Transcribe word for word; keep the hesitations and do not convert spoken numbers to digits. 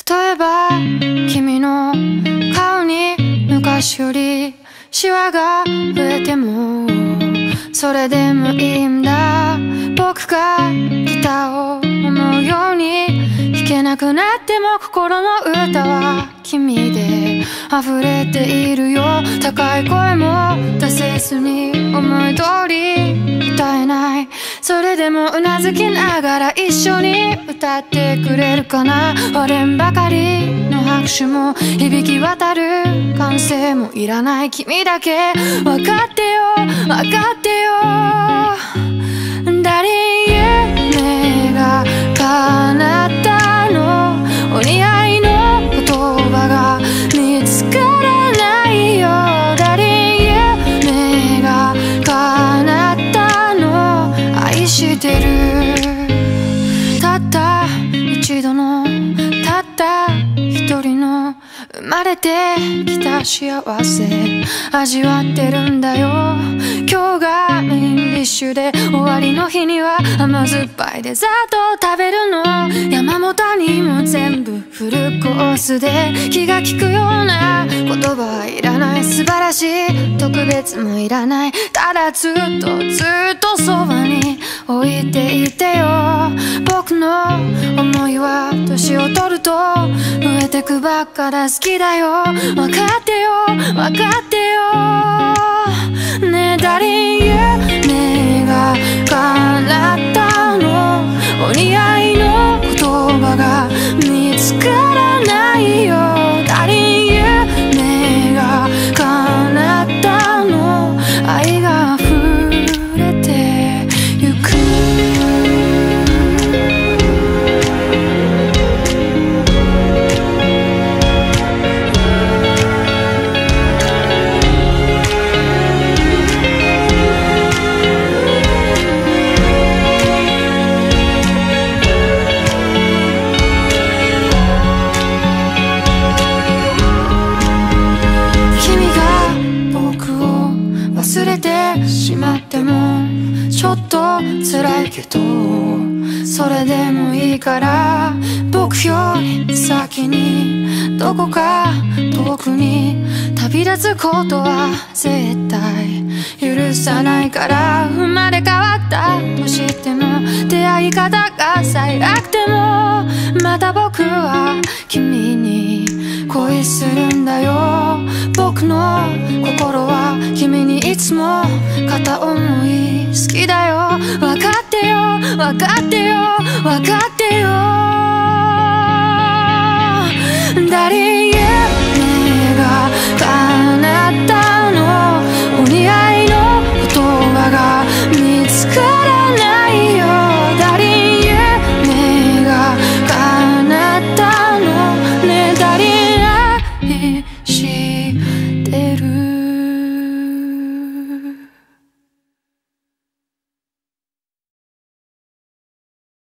例えば君の顔に昔よりシワが増えてもそれでもいいんだ。僕がギターを思うように弾けなくなっても心の歌は君で溢れているよ。高い声も出せずに思い通り歌えない。それでもうなずきながら一緒に歌ってくれるかな。割れんばかりの拍手も響き渡る歓声もいらない。君だけ分かってよ分かってよ。誰夢が叶ったの。お似合いの言葉が見つからないよ。誰夢が叶ったの。愛してる。たった一度のたった一人の生まれてきた幸せ味わってるんだよ。今日がメインディッシュで終わりの日には甘酸っぱいデザートを食べるの。山も谷も全部フルコースで気が利くような言葉はいらない。素晴らしい特別もいらない。ただずっとずっとそばに置いていてよ。僕の思いは年を取ると増えてくばっかだ。好きだよ分かってよ分かってよ。ねえ誰夢が叶ったの。お似合いの言葉が見つからないよ。誰夢が叶ったの。愛が溢れてゆく。忘れてしまってもちょっと辛いけどそれでもいいから僕より先にどこか遠くに旅立つことは絶対許さないから。生まれ変わったとしても出会い方が最悪でもまた僕は君に恋するんだよ。僕の心は君にいつも片思い。好きだよ分かってよ分かってよ分かってよ。